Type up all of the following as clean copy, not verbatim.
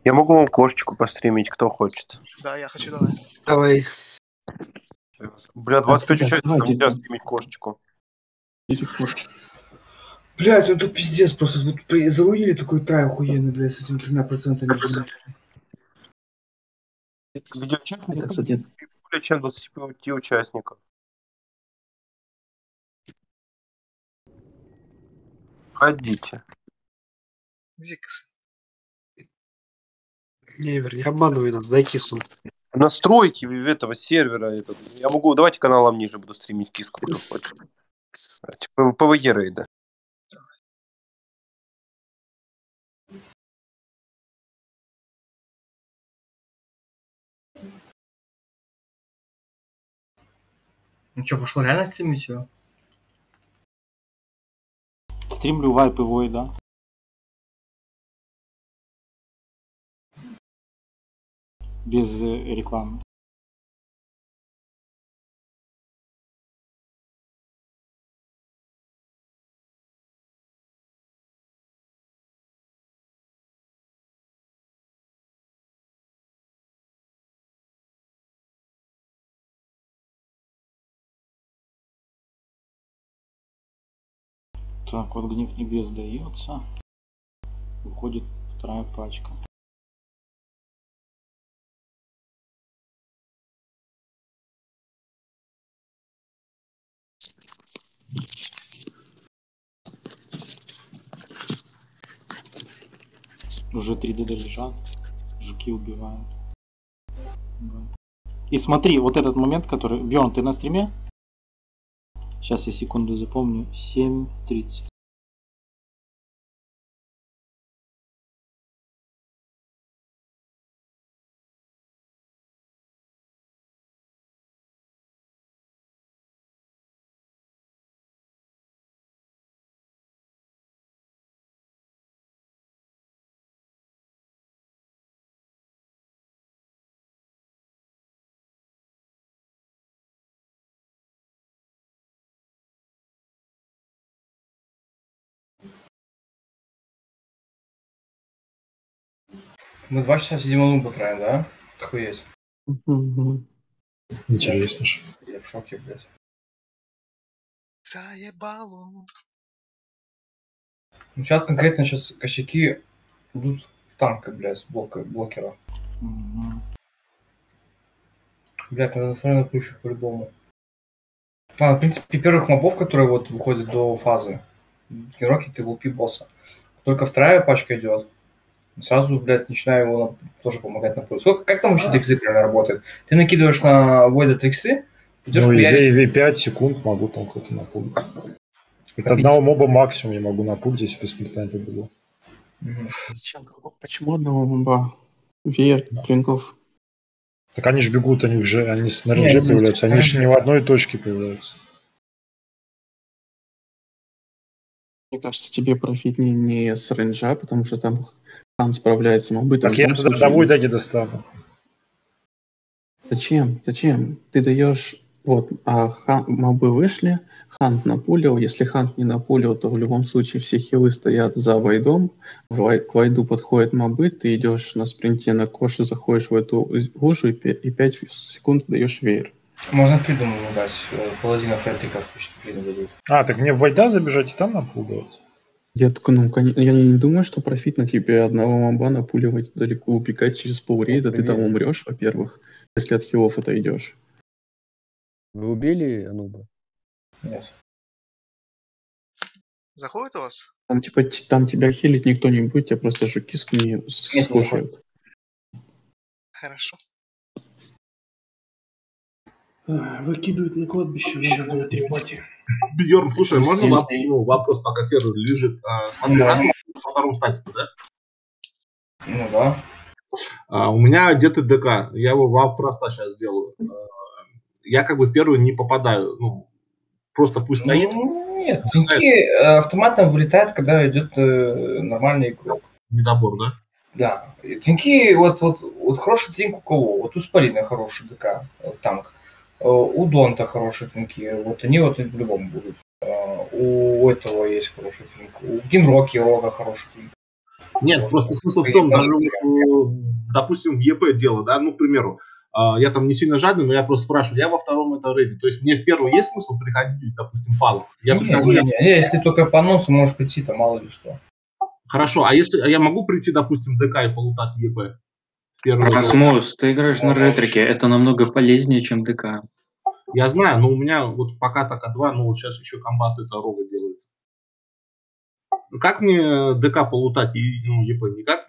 Я могу вам кошечку постримить, кто хочет. Да, я хочу, давай. Давай. Бля, 25 Так, участников, давайте. нельзя стримить кошечку. Блядь, ну тут пиздец просто. Вот заруили такой трай охуенный, блядь, с этими 3%. Видеочат Это, кстати, более чем 25 участников. Ходите. Зикс. Не, не обманывай нас, дай кису. Настройки этого сервера. Я могу, давайте каналом ниже буду стримить киску, кто хочет. Типа ПВЕ рейда. Ну что, пошло реально стримить его? Стримлю вайп и вой, да? Без рекламы. Так, вот гнев небес дается. Выходит вторая пачка. Уже 3 ДД лежат. Жуки убивают. И смотри, вот этот момент, который... Бьерн, ты на стриме? Сейчас я секунду запомню. 7:30. Мы 2 часа сидим одну потраем, да? Охуеть. интересно же. Я в шоке, блядь. Заебало. Ну сейчас конкретно косяки идут в танка, блядь, с блокера. Блядь, надо смотреть на плющих по-любому. В принципе, первых мобов, которые вот выходят до фазы, героки ты лупи босса. Только вторая пачка идет. Сразу, блядь, начинаю его тоже помогать на поле. Как там вообще триксы примерно работает? Ты накидываешь на Войда триксы, идешь Ну, из хуярить. 5 секунд могу там какой-то напулить. Это одного моба максимум я могу напулить, если без смертельного было. Зачем? Почему одного моба? Веер, клинков. Так они же бегут, они с на рейнже появляются, они же не в одной точке появляются. Мне кажется, тебе профитнее не с рейнджа, потому что там хан справляется. Мобы Так я туда до Войда не достану. Зачем? Зачем? Ты даешь... Вот, мобы вышли, хант напулил. Если хант не напулил, то в любом случае все хилы стоят за вайдом. К вайду подходят мобы, ты идешь на спринте на коше, заходишь в эту лужу и 5 секунд даешь веер. Можно фридом ему дать. Паладина френтиков пусть фридом дадут. Так мне в Вайда забежать и там напугать? Я не думаю, что профитно тебе одного моба напуливать далеко, убегать через полрейда, ты там умрешь, во-первых, если от хилов отойдешь. Вы убили Ануба? Нет. Заходит у вас? Там тебя хилить никто не будет, тебя просто жуки скушают. Хорошо. Выкидывают на кладбище, надо делать трепати. Бьерн, слушай, можно вопрос, пока сервер лежит? Смотри, раз мы во втором статике, да? Ну да. У меня где-то ДК, я его в автороста сейчас сделаю. Я как бы в первый не попадаю, просто пусть стоит. Нет, тиньки автоматом вылетает, когда идет нормальный игрок. Недобор, да? Да. Тиньки, вот хороший тиньк у кого? Вот у Спарина хороший ДК, танк. У Донта хорошие тиньки, вот они вот по-любому будут. У этого есть хороший тиньк. У Генроки Рога хороший тиньк. Нет, просто смысл в том, даже, допустим, в ЕП дело, да, ну, к примеру, я там не сильно жадный, но я просто спрашиваю, я во втором это рейде, то есть мне в первый есть смысл приходить, допустим, палок? Я прихожу, если только по носу можешь прийти, то мало ли что. Хорошо, а если я могу прийти, допустим, ДК и полутать ЕП? Асмус, ты играешь на ретрике, это намного полезнее, чем ДК. Я знаю, но у меня вот пока так А2, ну вот сейчас еще комбат это рога делается. Как мне ДК полутать и ЕП? Никак?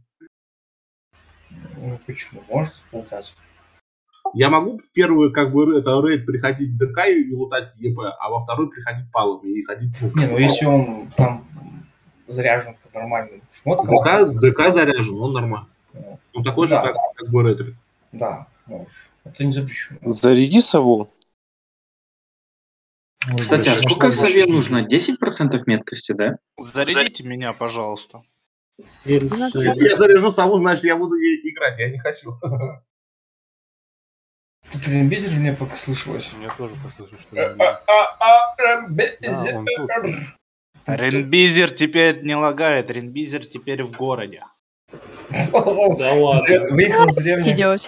Ну почему? Можете полутать. Я могу в первую, как бы, это рейд приходить в ДК и лутать ЕП, а во второй приходить палом и ходить... Не, ну если он там заряжен по нормальным шмоткам... ДК заряжен, он нормально. Он такой же, как бы ретри. Да, можешь. Это не запрещено. Заряди сову. Кстати, а сколько сове нужно? 10% меткости, да? Зарядите меня, пожалуйста. Если я заряжу сову, значит, я буду ей играть. Я не хочу. Тут рембизер мне пока слышалось. Мне тоже послышалось, что Ренбизер теперь не лагает, Ренбизер теперь в городе. Да ладно. Выехал с деревни. Что делать?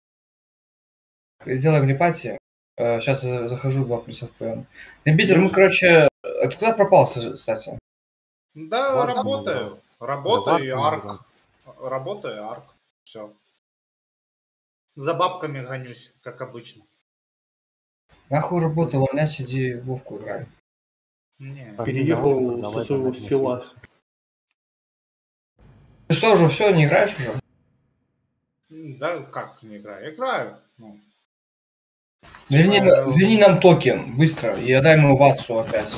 Делаем репати. Сейчас я захожу 2 плюс FPM. Ренбизер, мы, короче... Ты куда пропал, кстати? Да, работаю. Работаю и арк. Работаю и арк. Все. За бабками гонюсь, как обычно. Нахуй работа, увольняй, сиди в Вовку играй. Не. Переехал со своего села. Ты что, уже все, не играешь уже? Да как не играю? Играю. Ну. Верни нам токен, быстро, и отдай ему ватсу опять.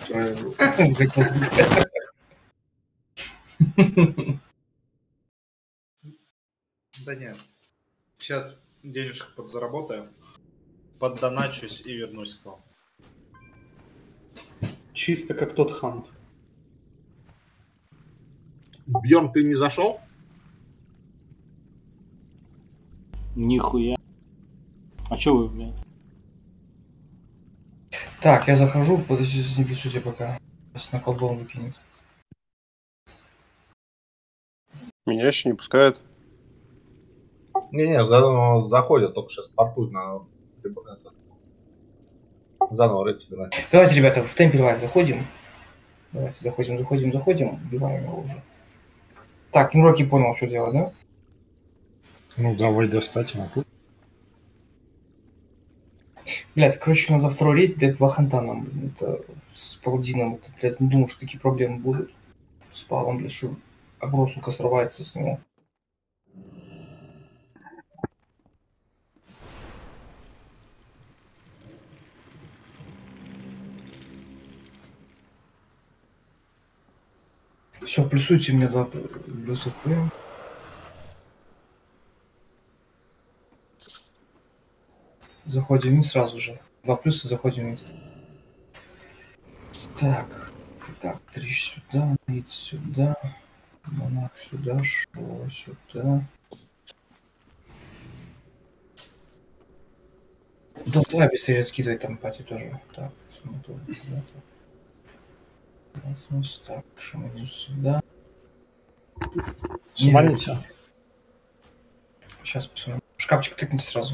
Да нет. Сейчас денежек подзаработаю, поддоначусь и вернусь к вам. Чисто как тот хант. Бьерн, ты не зашел? Нихуя. А чё вы, блядь? Так, я захожу, подождите, не пишите пока. Сейчас на колдон выкинет. Меня еще не пускают. Не, заходят, только сейчас стартуют на... Заново рейд собирать. Давайте, ребята, в темпе заходим. Давайте, заходим. Убиваем его уже. Так, Инроки понял, что делать, да? Ну, давай достать его. Блядь, короче, надо второй рейд, блядь, 2 ханта нам, блин, это с паладином, это, блядь, не думал, что такие проблемы будут. С палом, блядь, что агро, сука, срывается с него. Все, плюсуйте мне 2 плюсов ПМ. Заходим вниз сразу же. 2 плюса, заходим вниз. Так, 3 сюда, мид сюда, монах сюда, шо сюда. Да, давай быстрее скидывай там пати тоже. Так, смотрю. Так, шаманю сюда. Шаманите. Сейчас посмотрим. Шкафчик тыкните сразу.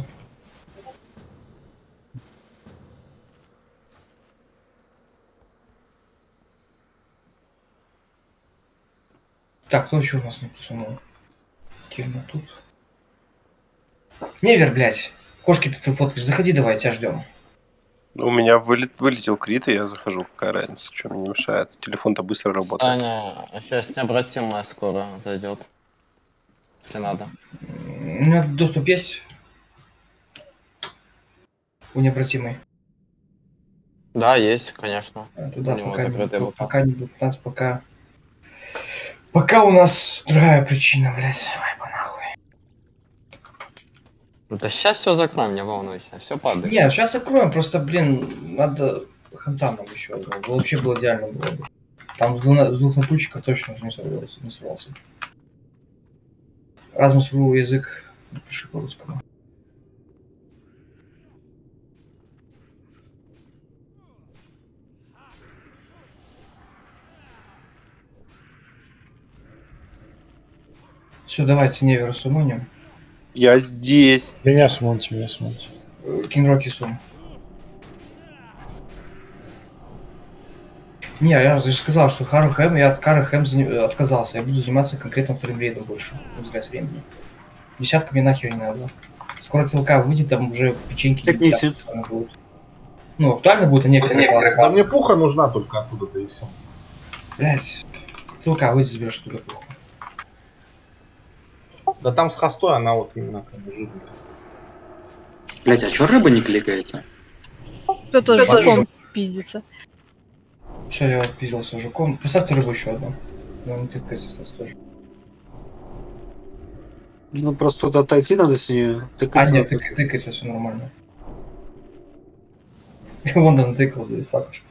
Так, кто еще у нас не посунул? Кельма тут. Невер, блядь. Кошки ты фоткаешь. Заходи давай, тебя ждем. У меня вылетел крит, и я захожу. Какая разница, что мне не мешает. Телефон-то быстро работает. Таня, сейчас необратимая скоро зайдет. Тебе надо. У меня доступ есть? У необратимой. Да, есть, конечно. Туда пока не будет нас, пока у нас другая причина, блядь. Давай понахуй. Да сейчас все закроем, не волнуйся, все падает. Нет, сейчас закроем, просто, блин, надо ханта нам еще одного. Вообще было идеально было бы. Там с двух натульчиков точно уже не сорвался. Размус язык, напиши по-русскому. Все, давайте Невера сумоним. Я здесь. Меня сумоньте, меня сумоньте. Кинроки сум. Не, я же сказал, что Хару Хэм, я от Кары Хэм отказался. Я буду заниматься конкретно фреймрейдом больше. Уделять времени. Десятка мне нахер не надо. Скоро ЦЛК выйдет, там уже печеньки будут. Ну, актуально будет, а некоторые классы. Да мне пуха нужна только оттуда-то и все. Блять. ЦЛК выйдет, заберешь туда пуху. Да там с хостой она вот именно как бы жирная. Блять, а чё рыба не кликается? Кто-то жуком пиздится. Все, я отпиздился жуком. Поставьте рыбу еще одну. Но не тыкается, кстати, тоже. Ну просто туда отойти надо с нее. Нет, тыкается, все нормально. Вон да натыкал, здесь так уж.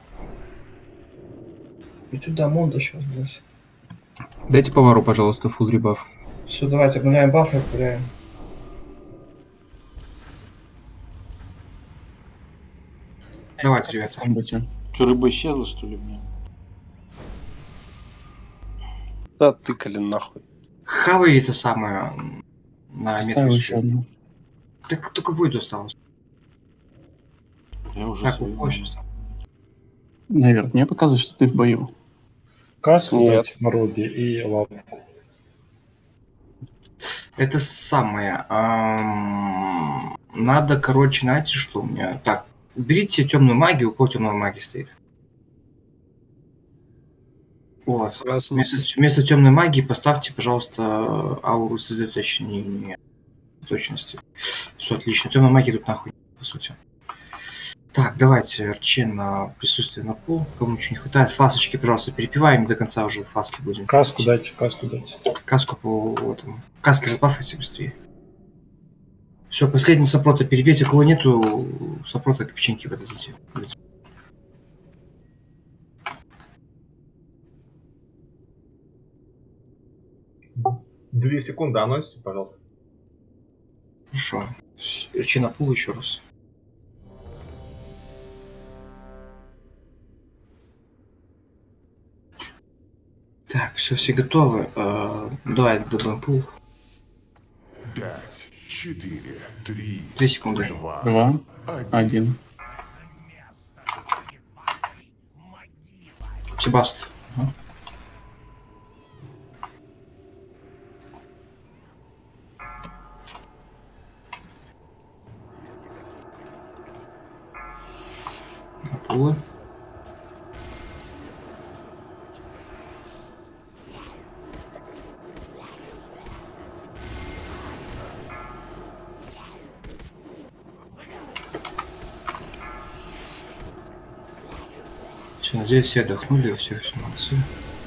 И туда Монда сейчас, блядь. Дайте повару, пожалуйста, фулл ребаф. Все, давайте обновляем бафы, обновляем. Давайте, ребята. Что, рыба исчезла, что ли, мне? Да, тыкали нахуй. Хавай это самое на метку. Так только выйду осталось. Я уже так, сейчас. Наверное, мне показывает, что ты в бою. Каску дать Мороги и лапку. Это самое. Надо, короче, знаете, что у меня. Так, уберите темную магию, у кого темная магия стоит. Вот. Вместо темной магии поставьте, пожалуйста, ауру сосредоточения точности. Все, отлично. Темная магия тут нахуй, по сути. Так, давайте Арчен на присутствие на пол. Кому ничего не хватает. Фасочки, пожалуйста, перепиваем. До конца уже фаски будем. Каску дайте, каску дайте. Каску по этому. Каски разбафайте быстрее. Все, последний сопрота перебейте. Кого нету, сопрота к печеньке подадите. 2 секунды анонсите, пожалуйста. Хорошо. Арчен на пол еще раз. Так, все готовы. Давай добавим пул. 5, 4, 3, 2 секунды. 2, 1. Себаст. Пулы. Все, надеюсь, все отдохнули, все молодцы.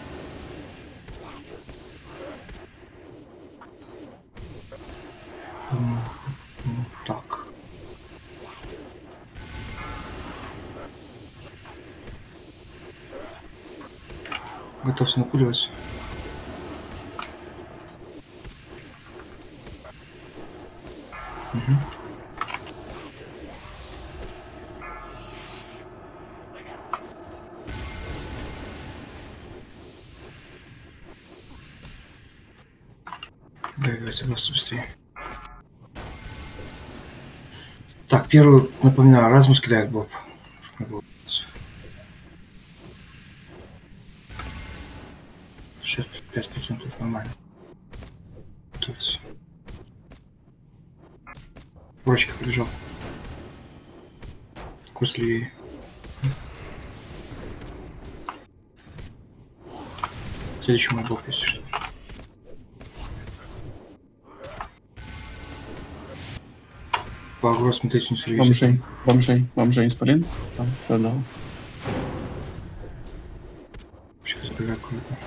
Так. Готовься напуливать. Угу. Давайте просто быстрее. Так, первую, напоминаю, Размус кидает боб. 5% нормально. Готовьте. Урочка побежал. Курс левее. Следующий мой бог, если что. По агро смотрите, не сорвись. Бомжей исполин. Там все дал. Сейчас забегаю куда-то.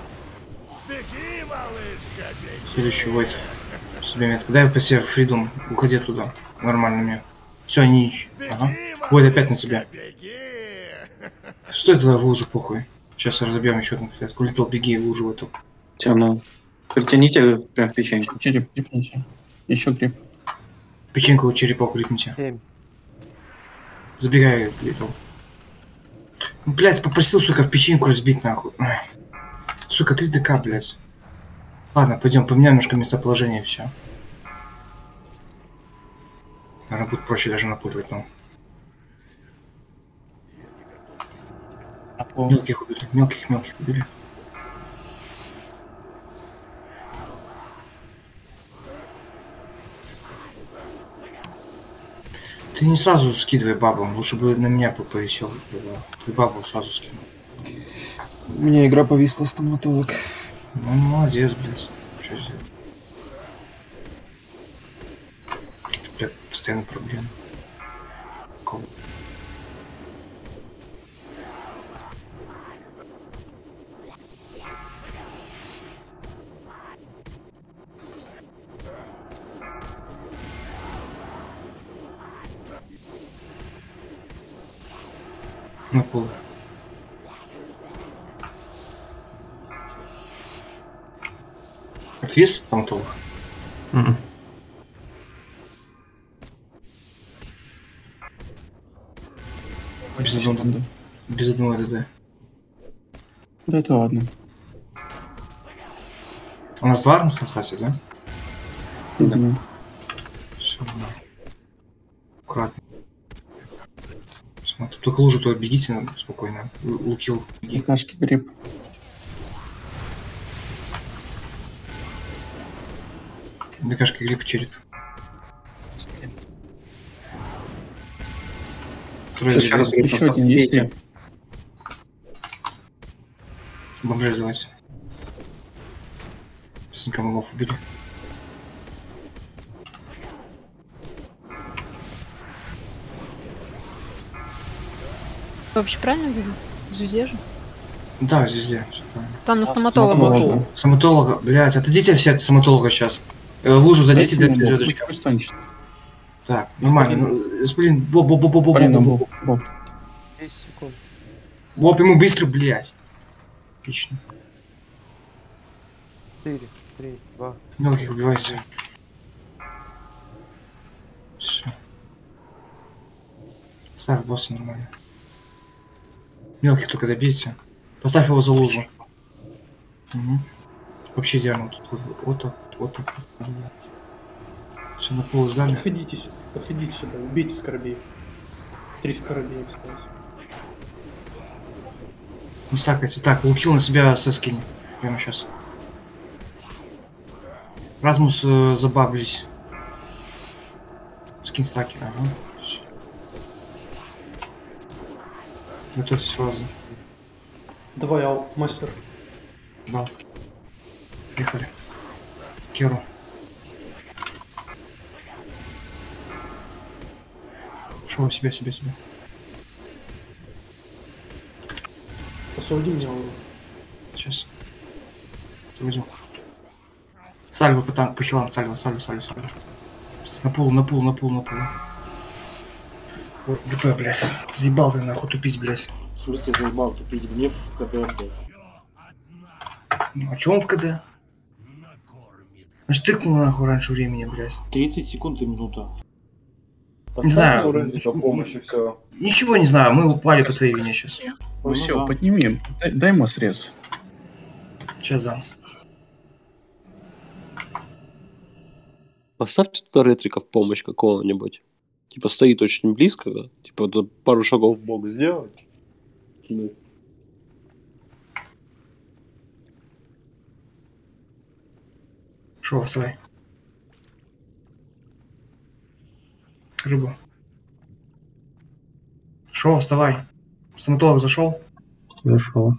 Следующий войд. Себе метку. Дай по себе фридум. Уходи оттуда. Нормально мне. Все, они... Ага. Войд опять на тебя. Стой тогда в лужу, похуй. Сейчас разобьем еще одну флетку. Летал, беги в лужу в эту. Темно. Притяните прям в печеньку. Череп, крепните. Еще креп. Печеньку у черепа крепните. Забегай, летал. Блять, попросил, сука, в печеньку разбить, нахуй. Ой. Сука, 3 ДК, блять. Ладно, пойдем, поменяем немножко местоположение и все. Наверное, будет проще даже напуливать, но. Мелких убили, мелких убили. Ты не сразу скидывай бабу, лучше бы на меня повесел. Ты бабу сразу скинул. У меня игра повисла, стоматолог. Ну, молодец, блядь. Что сделать? Какие-то, блядь, постоянно проблемы. Кого? На пол. Отвис стоматолог? Без одного ДД. Да это ладно. У нас два армса, кстати, да? Да. Все, да. Аккуратно. Смотри, только лужу, то бегите спокойно. Лукил. Какашки гриб. ДКшка гриб череп. Еще один есть ли? Бомжей сдавайся. Быстренько мобов убили. Вообще правильно вижу? Звезде же? Да, везде. Все правильно. Там на стоматолога. Стоматолога, блядь, отойдите все от стоматолога сейчас. В лужу зайдите, для звездочка. Так, нормально. Блин, Боб. 10 секунд. Боб, ему быстро, блядь. Отлично. 4, 3, 2. Мелких убивайся. Все. Ставь босса нормально. Мелких только добейся. Поставь его за лужу. Угу. Вообще идеально. Вот так. Все, на пол сдали. Подходите сюда, убейте скоробей. 3 скоробея осталось. Не стакайте. Так, лукил на себя скинь. Прямо сейчас. Размус забаблись. Скин стаки. Ага. Все. Готовьтесь фазу. Давай, мастер. Да. Приехали. Керу. Шоу, себя. Освободи меня. Сейчас. Освободил. Сальву по хилам, сальву. На пол. Вот, ГП, блядь. Заебал ты нахуй тупить, блядь. В смысле заебал тупить? Гнев в КД, блядь. А чё он в КД? Значит, тыкнул нахуй раньше времени, блядь. 30 секунд и минута. Не знаю. Все. Ничего не знаю, мы упали по твоей вине сейчас. Ну все, подними. Дай ему срез. Сейчас дам. Поставьте туда ретрика в помощь какого-нибудь. Типа стоит очень близко, типа пару шагов в бок сделать. Шо, вставай. Рыбу. Шо, вставай. Стоматолог зашел? Зашел.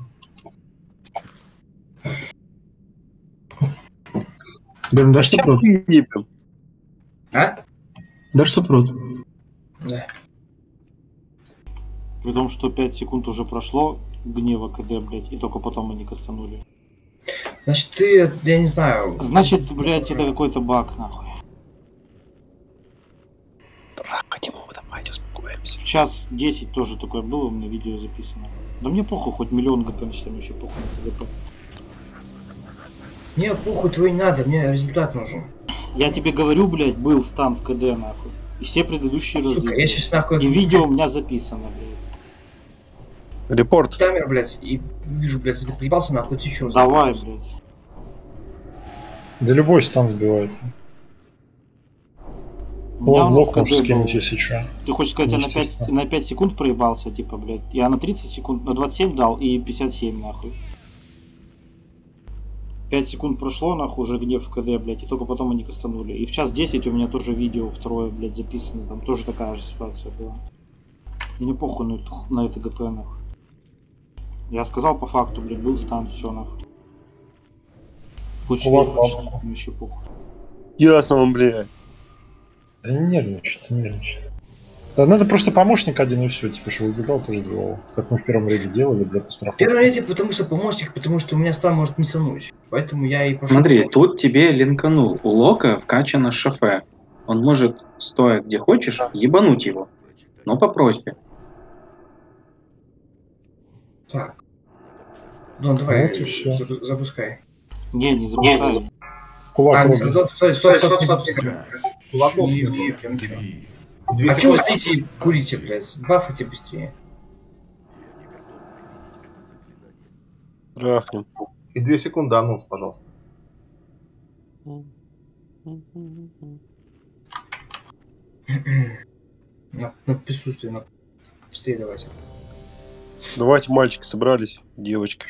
Берн, дашь сопрот? А? Дашь сопрот? Да. При том, что 5 секунд уже прошло гнева КД, блядь, и только потом они кастанули. Значит, ты, я не знаю. Значит, блядь, это какой-то баг, нахуй. Хотим его, давайте успокоимся. Час 10 тоже такое было, на видео записано. Да мне похуй, хоть миллион ГП начнем, вообще похуй на ГП. Мне похуй твой не надо, мне результат нужен. Я тебе говорю, блядь, был стан в КД, нахуй. И все предыдущие разы. Сука, я сейчас нахуй... И видео у меня записано, блядь. Репорт. Камера, блядь, и вижу, блядь, ты приебался нахуй, ты чё? Давай, блядь. Да любой стан сбивает. Блок можешь скинуть, если что. Ты хочешь сказать, я на 5 секунд проебался, типа, блядь. Я на 30 секунд, на 27 дал и 57, нахуй. 5 секунд прошло, нахуй, уже гнев в КД, блядь, и только потом они кастанули. И в час 10 у меня тоже видео второе, блядь, записано, там тоже такая же ситуация была. Мне похуй на это ГП, нахуй. Я сказал по факту, блядь, был стан, все, нахуй. Вообще похуй. Ясно, блядь. Да не нервничает, не нервничает. Да надо просто помощник один и все, типа, что выбегал, тоже добивал. Как мы в первом рейде делали, для постраховки. В первом рейде, потому что помощник, потому что у меня стан может не сануть. Поэтому я и пошел. Смотри, тут тебе линканул. У Лока вкачано шафе. Он может, стоя где хочешь, ебануть его. Но по просьбе. Так. Дон, давай, Вот и всё. запускай. Не запускай. Кулак Стой, Кулаков не, нет. прям ничего. А чего вы стоите и курите, блядь? Бафайте быстрее. Трахнем. И 2 секунды анонс, пожалуйста. На присутствие, на... Быстрее давайте. Давайте, мальчики, собрались, девочки.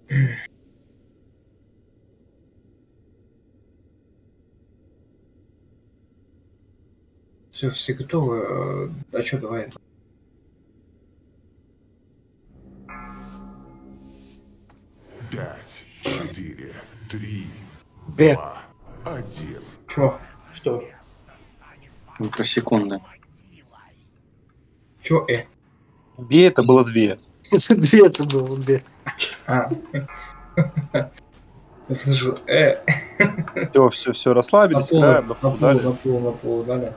Все готовы? А что, давай? 5, 4, 3, Б. 2, 1. Чё? Что? Микросекунды. Чё, Бе это было 2. 2 это было, 2. А. Я слышал, Все, расслабились, играем, на полу, дали.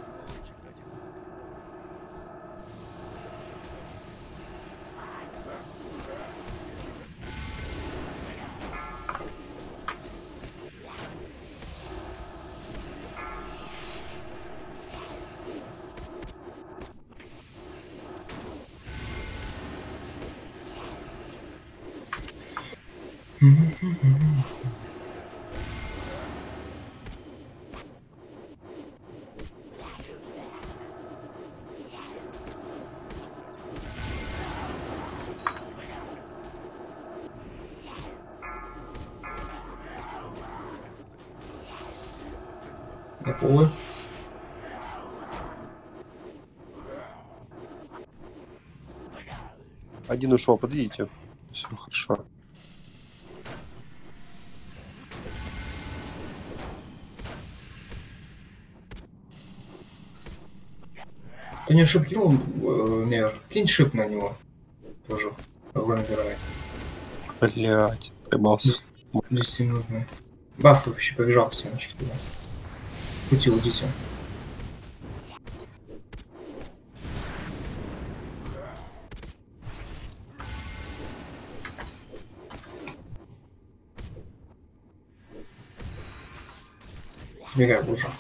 На полы. Один ушел, подведите. Все хорошо. Ты не шип кинул, Невер? Кинь шип на него. Тоже. Огонь набирает. Блять, поймался. 10 минутный. Баф вообще побежал к стеночке туда. Пути уйдите. Сбегай лучше.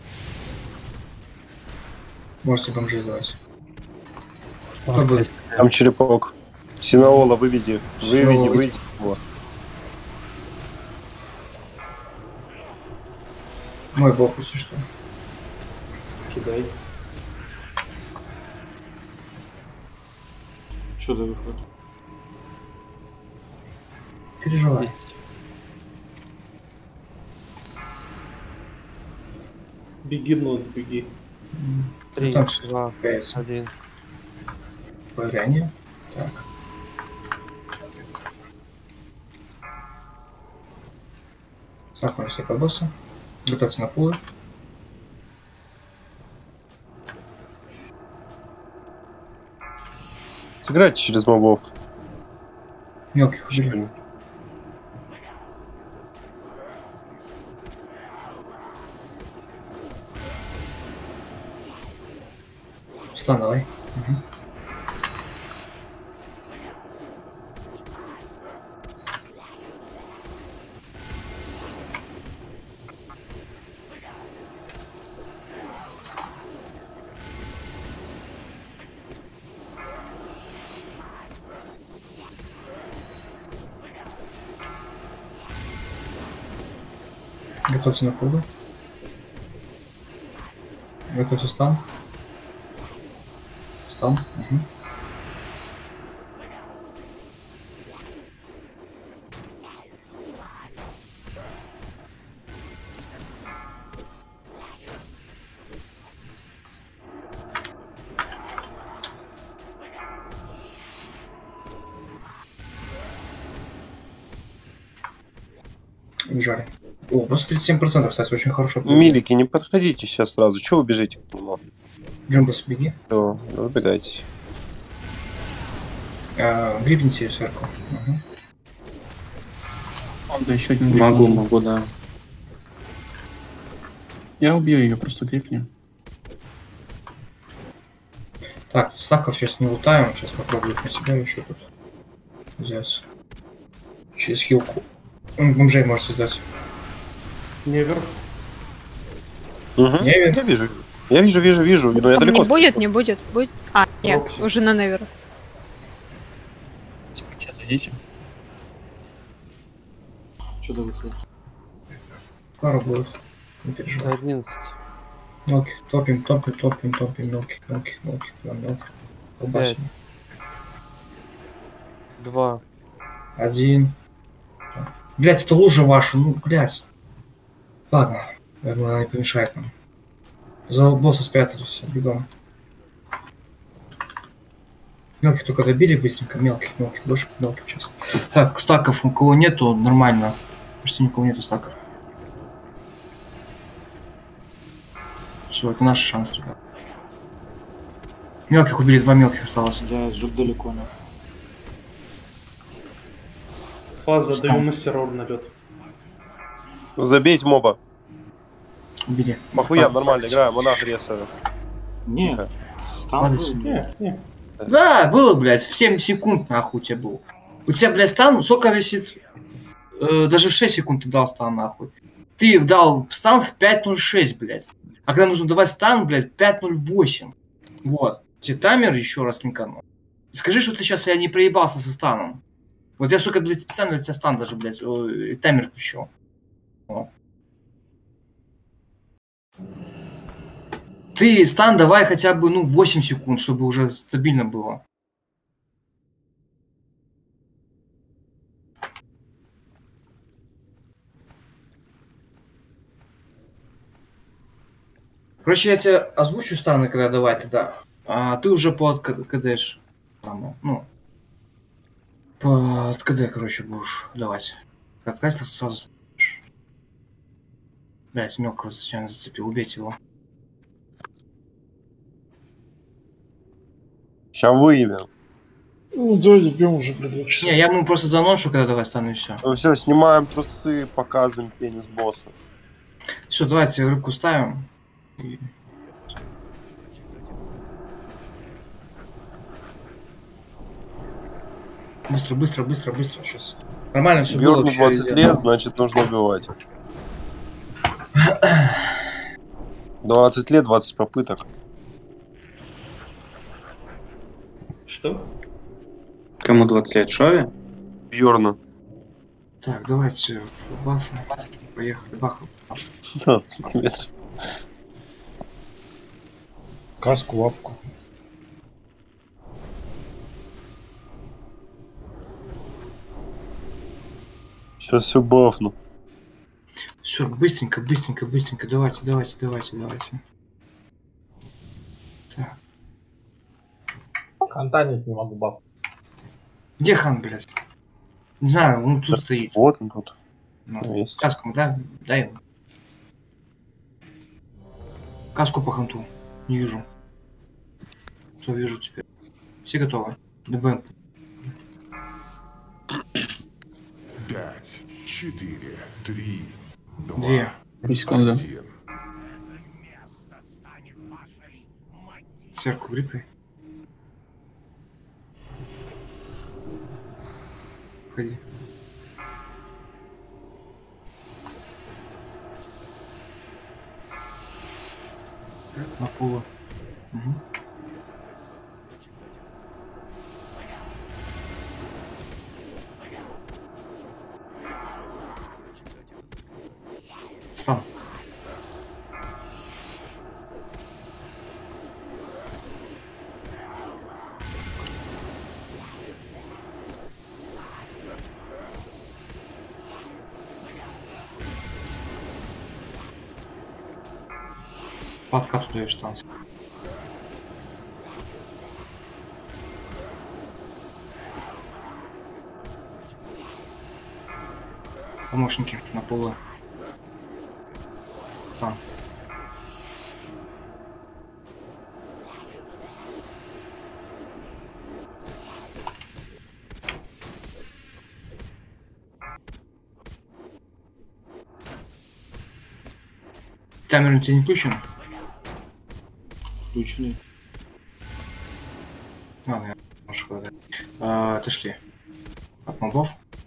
Можете бомжи сдавать. Кто будет? Там черепок. Синаола, выведи. Выйди. Вот. Мой бог, если что. Кидай. Что за выход? Переживай. Беги, нот, беги. 3, там 2, 1. Поглянь. Так. Сахар все колбасы. Готовьте на пулы. Сыграйте через мобов. Мелких убери. Встань, давай. Угу. Готовься на пугу. Готовься стан. Стан. Угу. Убежали. О, просто 37%, кстати, очень хорошо. Милики, не подходите сейчас сразу. Чего вы бежите к нему? Джумбас, беги. Все, выбегайте. Грипните сверху. Угу. Да, еще один Могу, да. Я убью ее, просто грипни. Так, стаков сейчас не лутаем. Сейчас попробую на себя еще тут взять. Через хилку. Бомжей может создать. Невер. Угу. Невер. Я вижу. Я вижу, но я Там далеко. не будет. Будет. А, нет, уже на Невер. Сейчас зайдите. Что да выходит? Пара будет. Не переживай. 11. Мелких топим, мелких. Колбасим. 2. 1. Блять, это лужа ваша, ну, блять. Ладно, я думаю, она не помешает нам. За босса спрятали все, бегом. Мелких только добили быстренько, мелких, больше мелких сейчас. Так, стаков у кого нету, нормально. Почти никого нету стаков. Все, это наш шанс, ребят. Мелких убили, 2 мелких осталось. Я жук далеко, но. Фаза, даю мастерор на лед. Забейте моба. Убили. Похуя, нормально играем, монах ресаю. Не, стан был. Не. Да, было, блядь, в 7 секунд нахуй у тебя был. У тебя, блядь, стан, сколько висит? Даже в 6 секунд ты дал стан, нахуй. Ты дал стан в 5.06, блядь. А когда нужно давать стан, блядь, 5.08. Вот. Тебе таймер еще раз линканул. Скажи, что ты сейчас я не проебался со станом. Вот я, сука, блядь, специально для тебя стан даже, блядь, таймер включил. Вот. Ты стан давай хотя бы, 8 секунд, чтобы уже стабильно было. Короче, я тебе озвучу станы, когда давать тогда. А ты уже под КДш. Под КД, короче, будешь давать. Откать сразу. Блять, мелкого случайно зацепил, убейте его. Сейчас выявим. Ну, давайте бьем уже, блядь, 2 часа. Не, я ему просто заношу, когда давай стану и все. Все, снимаем трусы, показываем пенис босса. Все, давайте рыбку ставим. И... Быстро. Сейчас. Нормально все было. Бьёрну 20 лет, значит нужно убивать. 20 лет, 20 попыток. Что? Кому 20 лет? Шове? Бьёрну. Так, давайте бафы. Поехали, баху. 20 сантиметров. Каску, лапку. Сейчас все бафну. Все, быстренько. Давайте. Так. Ханта нет, не могу баб. Где хан, блядь? Не знаю, он тут стоит. Вот он тут. Есть. Каску, да? Дай ему. Каску по ханту. Не вижу. Все, вижу теперь. Все готовы? ДБМ. 5, 4, 3, 2 секунды. Церкву гриппай. Ходи. На полу. Угу. По откату даешь танц. Помощники на полу. Там. Камера у тебя не включена? Включены. Ладно, я шкода. Отошли. От мобов.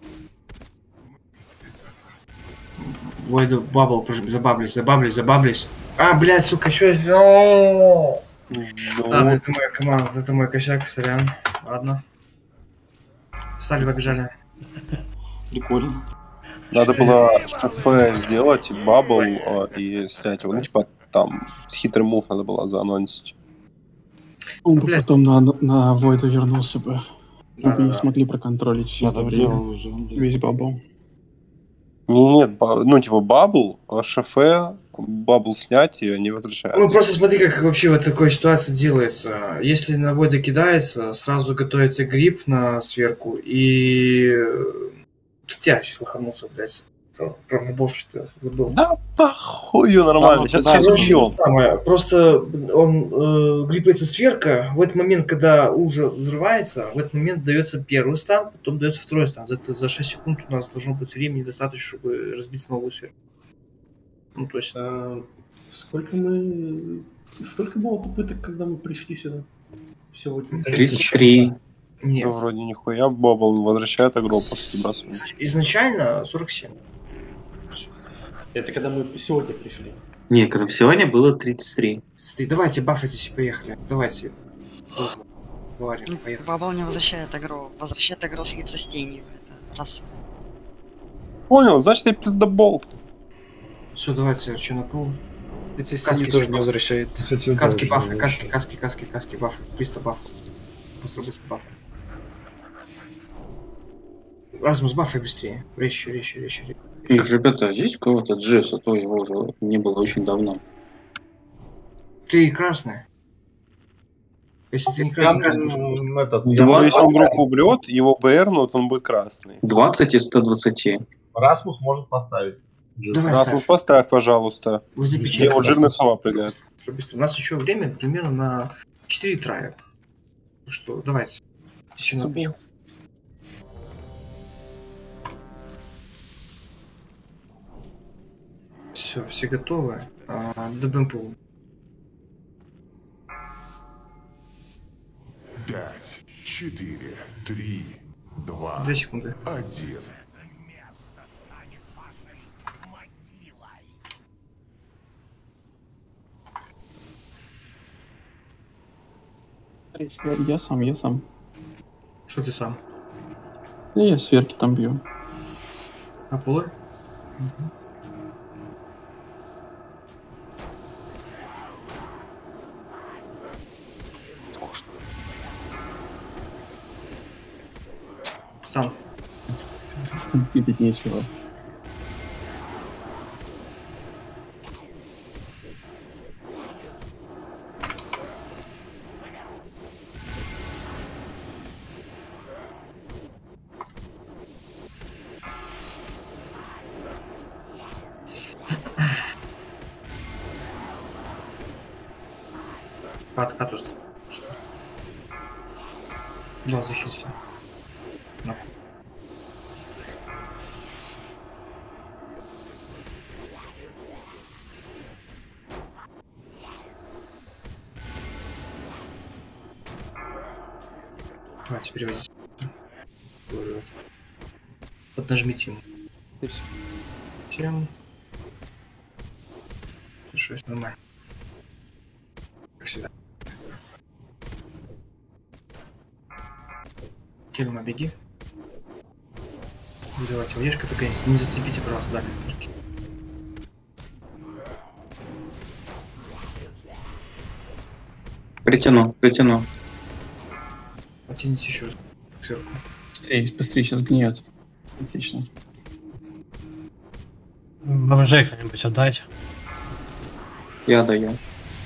Войду бабл, забаблись. А, блядь, сука, что я сделал? Ладно, это моя команда, это мой косяк, сорян. Ладно. Встали, побежали. Прикольно. Надо было ШФ сделать, бабл и снять его. Ну, типа, там, хитрый мув надо было заанонсить. Он бы потом на Войда вернулся бы. Мы бы не Да. смогли проконтролить все это время. Уже, Весь бабл. Нет, ну, типа, бабл, ШФ, бабл снять, и они возвращаются. Ну, просто смотри, как вообще вот такой ситуации делается. Если на Войда кидается, сразу готовится гриб на сверху, и... Я сейчас лоханулся, блядь. Про мобов что-то забыл. Да, похую, нормально. Сейчас убьем. Просто он гриппается сверху. В этот момент, когда лужа взрывается, в этот момент дается первый стан, потом дается второй стан. За 6 секунд у нас должно быть времени достаточно, чтобы разбить новую сверху. Ну, то есть... Сколько было попыток, когда мы пришли сюда? Сегодня? 33. Нет. Да, вроде нихуя, бабл возвращает игру после бросания. Изначально 47. Это когда мы сегодня пришли. Не, когда сегодня было 33. Давайте бафайтесь и поехали. Давайте. Говорим, поехали. Бабл не возвращает агро. Возвращает агро слиться с тенью. Это раз. Понял, значит я пиздобол. Все, давайте, что на пол. Каски тоже не возвращает. Каски, бафы, каски, бафы. Быстро бафы. Быстро бафы. Размус, бафай быстрее. Резче. Ребята, здесь у кого-то Джесс, а то его уже не было очень давно. Ты красный. Если ты не красный, Если он группу убьет, его БРнут, он будет красный. 20 из 120. Расмус может поставить. Расмус, поставь, пожалуйста. Где он жирно сама прыгает. У нас еще время примерно на 4 трая. Что, давайте. Сейчас убьем. Все готовы. Добавим пул. 5, 4, 3, 2, 2 секунды. 1. Я сам. Что ты сам? Я сверки там бью. А пулы? Сам. Пипить нечего. По откату. Да, захилься. Да. Давайте переводите. Поднажмите ему. 7. 6, нормально. Как всегда. Кельма, беги. Давайте ешка, только не зацепите, пожалуйста, дали. Притяну. Потяните еще сверху. Быстрее, сейчас гниет. Отлично. Бомжей кто-нибудь отдайте. Я даю.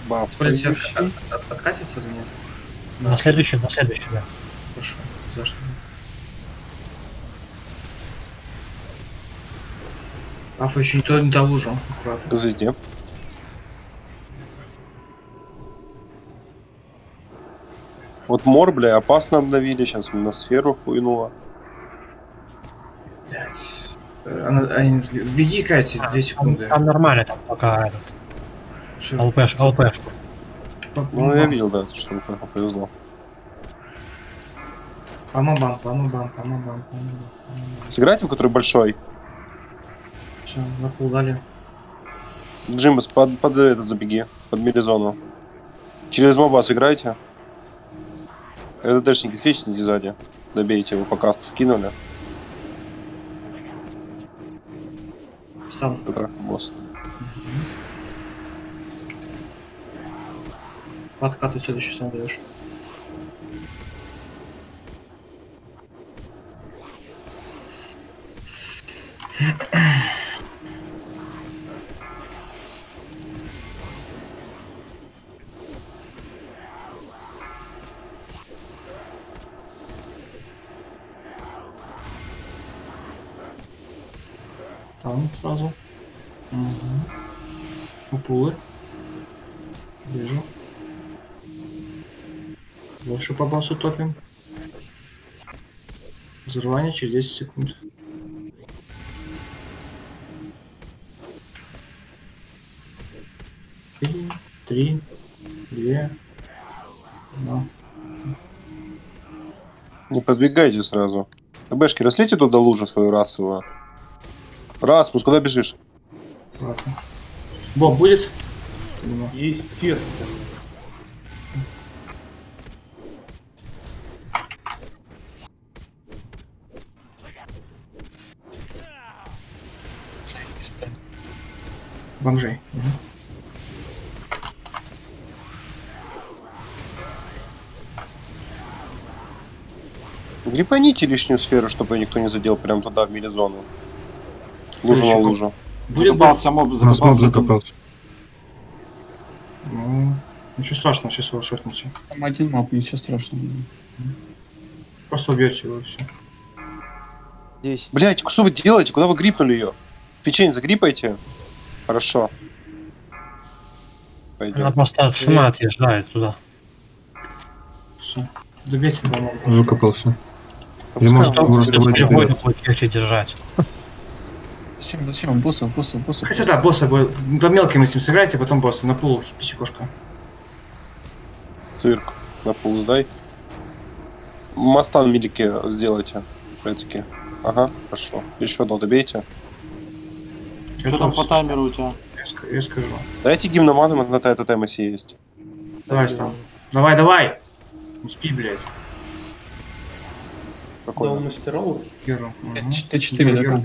Смотрите, сетка откатится или нет? На следующий, да. Хорошо, зашли. Афа еще не до лужу, аккуратно. Зайди. Вот мор, бля, опасно обновили, сейчас на сферу хуйнуло. Блять. Беги, Кати, 2 секунды. Там нормально, там пока этот. ЛПшку. Ну, я видел, да, что мне повезло. Помобам. Сыграйте в который большой. Все, на пол дали. Джимбас, под этот забеги, под милизону. Через моба сыграйте. РДДшники свечните сзади. Добейте его, пока скинули. Встал. Это босс. Подкаты следующий сам даешь. Там сразу. Упулы. Вижу. Больше по боссу топим. Взрывание через 10 секунд. Три, 2, 1. Не подбегайте сразу. Бшки, раслите туда лужу свою расовую. Расмус, куда бежишь? Ладно. Боб будет? Естественно. Бомжей. Грипаните лишнюю сферу, чтобы никто не задел прям туда, в милизону. Лужу на лужу. Закопался моб, закопался. Ну, ничего страшного, сейчас его шотните. Там один моб, ничего страшного. Просто убьете его и все. 10. Блять, что вы делаете? Куда вы грипнули ее? Печень загрипайте. Хорошо. Пойдем. Она просто сама отъезжает туда. Все. Добейте два моба. Закопался. Или может войну будет легче держать. Зачем? Босса. Хотя да, босса по мелким этим сыграйте, а потом босса на пул писекошка. Цирк. На пул сдай. Мостан милики сделайте. Опять-таки. Ага, хорошо. Еще одно добейте. Что там по таймеру у тебя? Я скажу. Дайте гимноману, на этот ТМС есть. Давай, Стан. Давай! Не спи, блядь. Дал мастерову? Т4, да.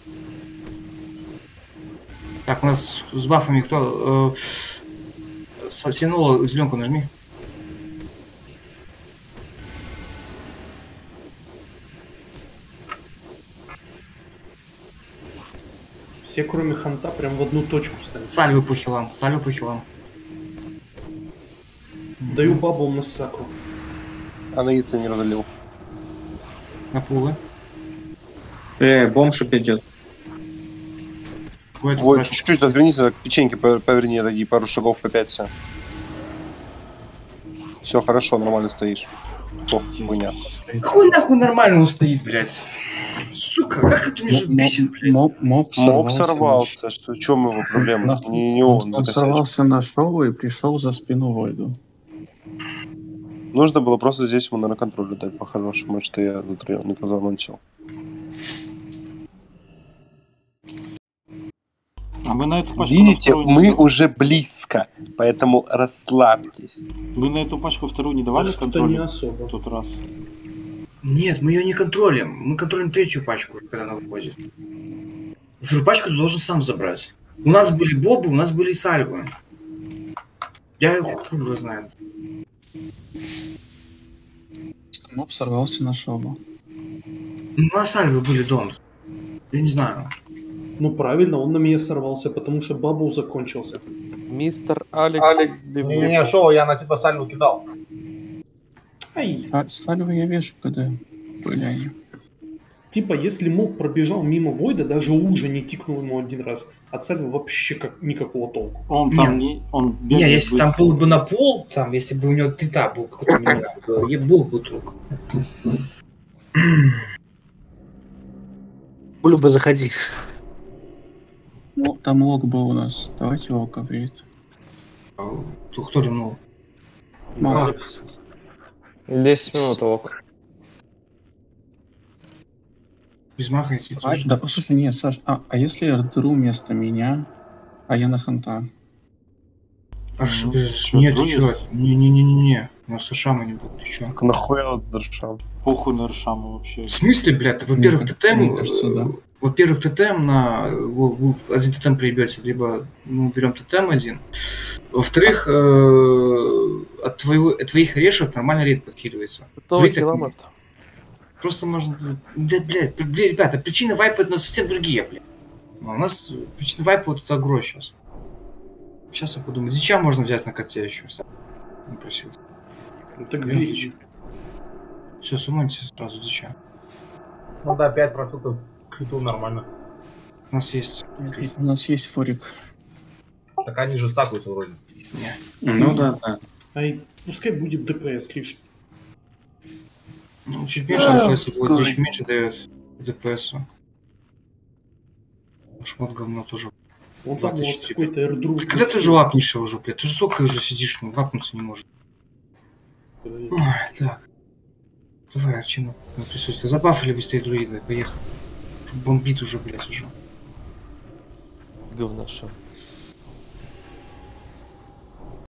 Так, у нас с бафами кто? Синула, зеленку нажми. Все, кроме ханта, прям в одну точку ставят. Сальвы по хилам. Даю бабу на сакру. А на яйца не разлил. На пулы. Бомж идет. Вот, чуть-чуть развернись, к печеньке поверни, такие пару шагов попяться. Все, хорошо, нормально стоишь. Хуйня. Какой нахуй нормально он стоит, блядь? Сука, как это меня бесит, блядь? Моб сорвался. Что, в чем его проблема? Не он. Он сорвался на шоу и пришел за спину Войду. Нужно было просто здесь ему, наверное, контроль дать по-хорошему, что я не позанончил. А мы на эту пачку... Видите, мы уже близко, поэтому расслабьтесь. Мы на эту пачку вторую не давали контроль? Не особо. Тот раз. Нет, мы ее не контролим. Мы контролим третью пачку, когда она выходит. Вторую пачку ты должен сам забрать. У нас были бобы, у нас были сальвы. Я их хуй его знаю. Моб сорвался на шоу. Ну, а сальвы были донт. Я не знаю. Ну правильно, он на меня сорвался, потому что бабл закончился. Мистер Алекс. Не, шоу, я на тебя сальву кидал. Сальву я вешу, когда были они. Типа, если Мог пробежал мимо Войда, даже уже не тикнул ему один раз. От Сальвы вообще никакого толку. Он там он не, если там был бы на пол, там, если бы у него тита был какой-то минерал, был бы толк. Люба, заходи. Ну, там лог был у нас. Давайте его коврить. Кто ремнул? Макс. 10 минут лог. Без маха, если Да, послушай, нет, Саш, а если РДРУ вместо меня, а я на ханта? Нет, ты чё? Не-не-не-не-не. У нас Ршама не будет, ты чё? Так нахуя Ршам? Похуй на Ршама вообще. В смысле, блядь? Во-первых, тотем... да. Во-первых, тотем на... Вы один тотем приебете, либо мы берем тотем один. Во-вторых, от твоих решек нормально рейд подхиливается. Просто можно... Да, блядь, ребята, причины вайпа это совсем другие, блядь. У нас причины вайпа вот это агро сейчас. Сейчас я подумаю, зачем можно взять на коте еще? Не просил. Ну так видишь. Все, суммоньте сразу, зачем? Ну да, 5% криту нормально. У нас есть... У нас есть форик. Так они же стакаются вроде. Ну да. Ай, пускай будет ДПС лишний. Ну, чуть меньше ДПС будет, чуть меньше дает ДПС. Шмот говно тоже. Он там какой-то эрдру. Когда ты уже лапнешь уже, блядь? Ты же сколько уже сидишь, ну лапнуться не может. Ой, так. Давай, Арчину, на присутствие. Забафали быстрее друида, поехали. Бомбит уже, блядь, уже. Говноша.